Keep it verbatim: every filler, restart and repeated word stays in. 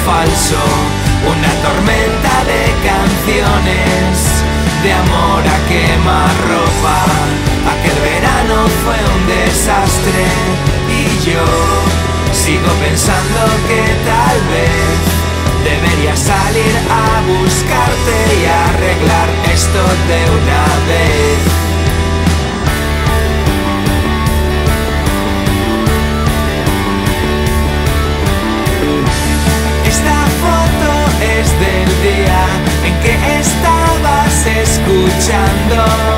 falso, una tormenta de canciones, de amor a quemarropa. Aquel verano fue un desastre y yo sigo pensando que tal vez debería salir a buscarte y arreglar esto de una vez. Esta foto es del día en que estabas escuchando